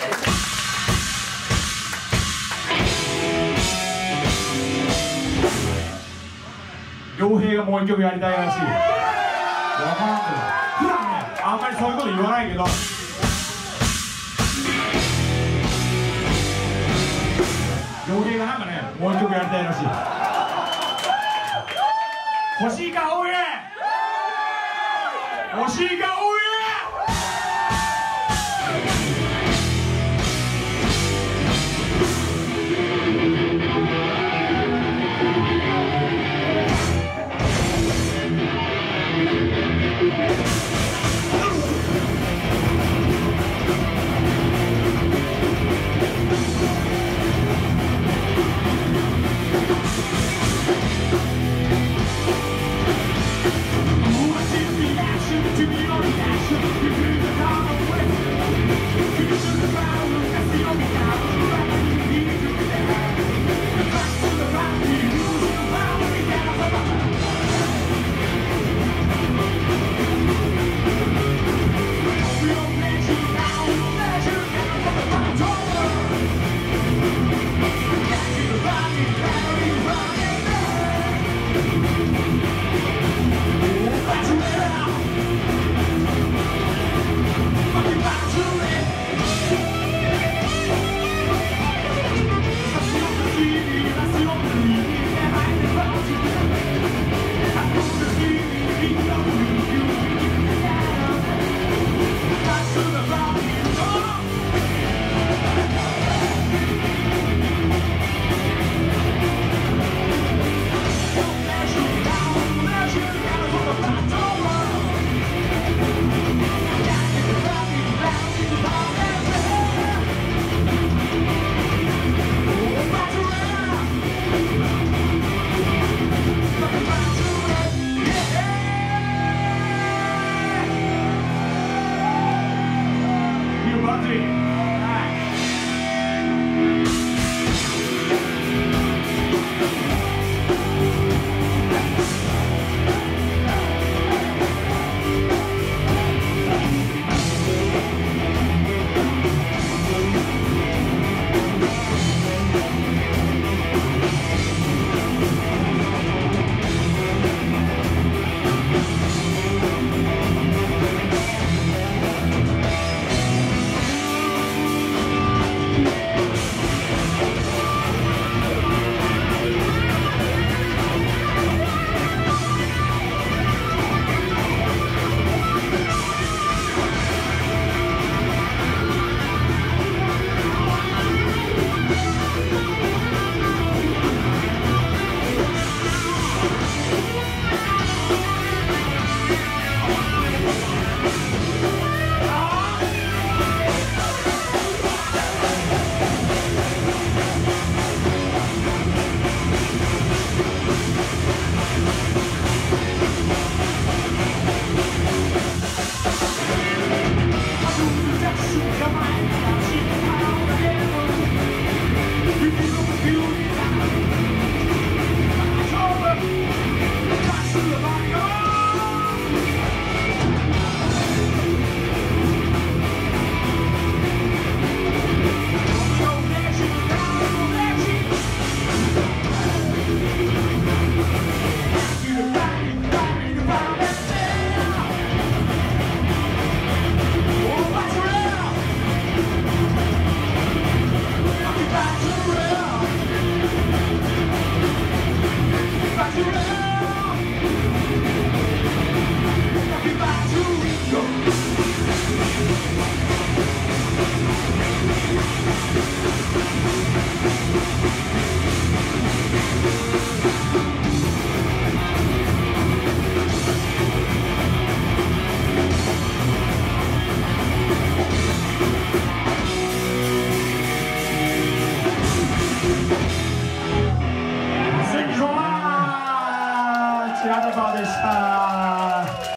傭兵がもう一曲やりたいらしい。分からんけど、普段ねあんまりそういうこと言わないけど、傭兵がなんかねもう一曲やりたいらしい。欲しいかおい、欲しいかおい。Come on.